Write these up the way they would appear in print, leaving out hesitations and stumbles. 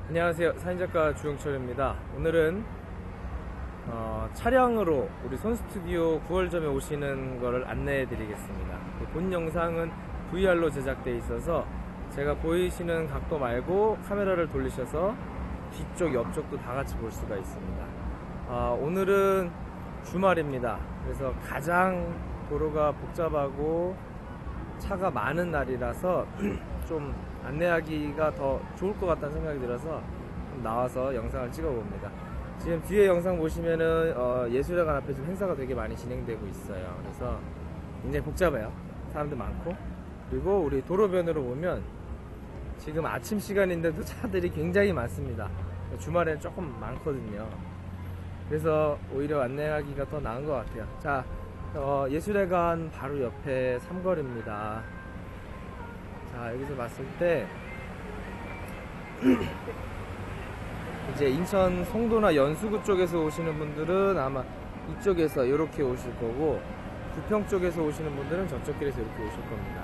안녕하세요, 사진작가 주영철입니다. 오늘은 차량으로 우리 손스튜디오 9월점에 오시는 거를 안내해 드리겠습니다. 본 영상은 VR로 제작되어 있어서 제가 보이시는 각도 말고 카메라를 돌리셔서 뒤쪽, 옆쪽도 다 같이 볼 수가 있습니다. 오늘은 주말입니다. 그래서 가장 도로가 복잡하고 차가 많은 날이라서 좀 안내하기가 더 좋을 것 같다는 생각이 들어서 나와서 영상을 찍어 봅니다. 지금 뒤에 영상 보시면은 예술회관 앞에 지금 행사가 되게 많이 진행되고 있어요. 그래서 굉장히 복잡해요. 사람들 많고. 그리고 우리 도로변으로 보면 지금 아침 시간인데도 차들이 굉장히 많습니다. 주말에는 조금 많거든요. 그래서 오히려 안내하기가 더 나은 것 같아요. 자, 예술회관 바로 옆에 삼거리입니다. 자, 여기서 봤을 때 이제 인천 송도나 연수구 쪽에서 오시는 분들은 아마 이쪽에서 이렇게 오실 거고, 부평 쪽에서 오시는 분들은 저쪽 길에서 이렇게 오실 겁니다.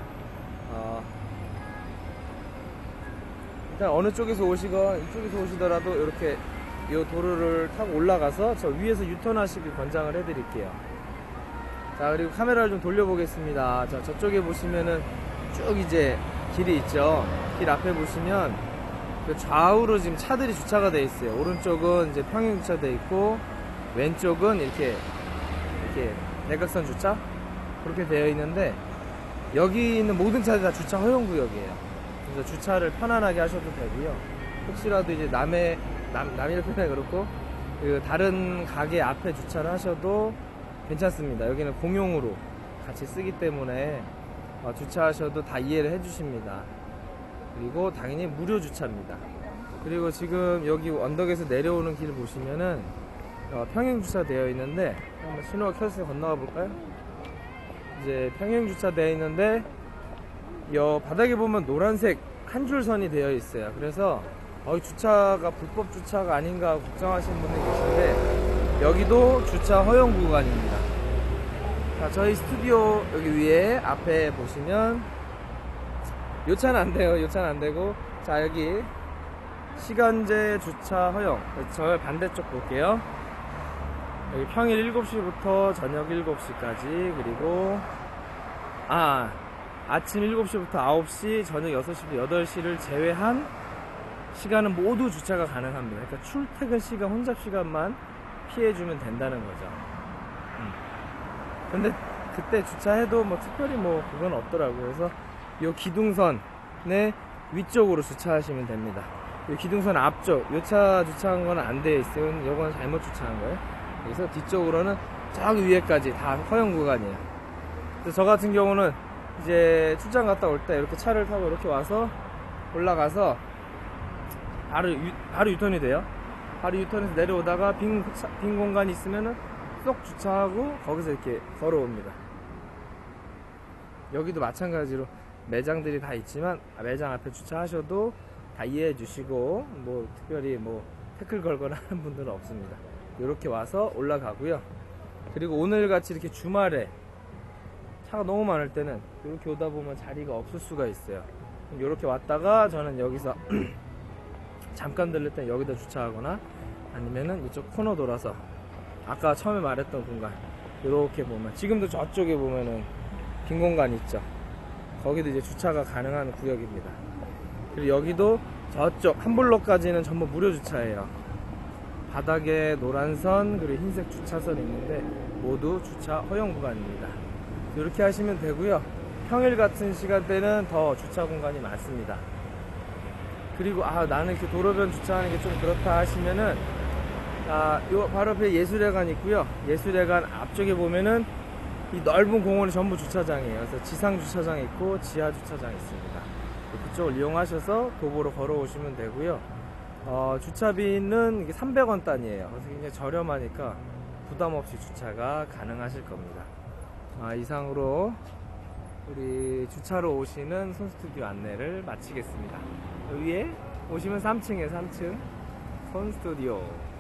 일단 어느 쪽에서 오시건 이쪽에서 오시더라도 이렇게 이 도로를 타고 올라가서 저 위에서 유턴하시길 권장을 해드릴게요. 자, 그리고 카메라를 좀 돌려보겠습니다. 자, 저쪽에 보시면은 쭉 이제 길이 있죠. 길 앞에 보시면 그 좌우로 지금 차들이 주차가 되어 있어요. 오른쪽은 이제 평행 주차 되어 있고, 왼쪽은 이렇게 대각선 주차 그렇게 되어 있는데, 여기 있는 모든 차들이 다 주차 허용 구역이에요. 그래서 주차를 편안하게 하셔도 되고요. 혹시라도 이제 남일 편에 그렇고 그 다른 가게 앞에 주차를 하셔도 괜찮습니다. 여기는 공용으로 같이 쓰기 때문에 주차하셔도 다 이해를 해주십니다. 그리고 당연히 무료 주차입니다. 그리고 지금 여기 언덕에서 내려오는 길 보시면은 평행 주차 되어 있는데, 한번 신호가 켜서 건너가 볼까요? 이제 평행 주차 되어 있는데 바닥에 보면 노란색 한 줄 선이 되어 있어요. 그래서 주차가 불법 주차가 아닌가 걱정하시는 분들이 계신데, 여기도 주차 허용 구간입니다. 자, 저희 스튜디오 여기 위에 앞에 보시면 요 차는 안 돼요. 요 차는 안 되고, 자, 여기 시간제 주차 허용, 저 반대쪽 볼게요. 여기 평일 7시부터 저녁 7시까지, 그리고 아침 7시부터 9시, 저녁 6시부터 8시를 제외한 시간은 모두 주차가 가능합니다. 그러니까 출퇴근 시간, 혼잡 시간만 피해주면 된다는 거죠. 근데 그때 주차해도 뭐 특별히 뭐 그건 없더라고요. 그래서 요 기둥선의 위쪽으로 주차하시면 됩니다. 요 기둥선 앞쪽, 요 차 주차한 건 안 되어 있어요. 요건 잘못 주차한 거예요. 그래서 뒤쪽으로는 저기 위에까지 다 허용 구간이에요. 그래서 저 같은 경우는 이제 출장 갔다 올 때 이렇게 차를 타고 이렇게 와서 올라가서 바로 유턴이 돼요. 바로 유턴해서 내려오다가 빈 공간이 있으면은 쏙 주차하고 거기서 이렇게 걸어옵니다. 여기도 마찬가지로 매장들이 다 있지만 매장 앞에 주차하셔도 다 이해해 주시고, 뭐 특별히 뭐 태클 걸거나 하는 분들은 없습니다. 이렇게 와서 올라가고요. 그리고 오늘 같이 이렇게 주말에 차가 너무 많을 때는 이렇게 오다 보면 자리가 없을 수가 있어요. 이렇게 왔다가 저는 여기서 잠깐 들릴 땐 여기다 주차하거나, 아니면은 이쪽 코너 돌아서 아까 처음에 말했던 공간 이렇게 보면, 지금도 저쪽에 보면은 빈 공간 있죠. 거기도 이제 주차가 가능한 구역입니다. 그리고 여기도 저쪽 한 블록까지는 전부 무료 주차예요. 바닥에 노란선 그리고 흰색 주차선이 있는데 모두 주차 허용 구간입니다. 이렇게 하시면 되고요. 평일 같은 시간대는 더 주차 공간이 많습니다. 그리고 나는 이렇게 도로변 주차하는 게 좀 그렇다 하시면은 요 바로 앞에 예술회관 있고요. 예술회관 앞쪽에 보면은 이 넓은 공원이 전부 주차장이에요. 그래서 지상 주차장 있고 지하 주차장 있습니다. 그쪽을 이용하셔서 도보로 걸어오시면 되고요. 주차비는 이게 300원 단위예요. 그래서 굉장히 저렴하니까 부담 없이 주차가 가능하실 겁니다. 이상으로 우리 주차로 오시는 손스튜디오 안내를 마치겠습니다. 위에 오시면 3층에 3층 손스튜디오.